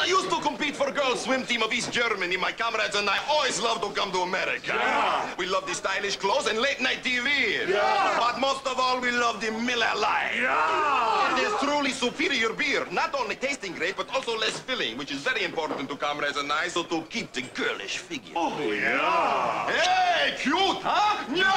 used to compete for girls' swim team of East Germany. My comrades and I always love to come to America. Yeah. We love the stylish clothes and late-night TV. Yeah. But most of all, we love the Miller Lite. Yeah. It is truly superior beer. Not only tasting great, but also less filling, which is very important to comrades and I, so to keep the girlish figure. Oh, yeah. Hey, cute, huh? Yeah.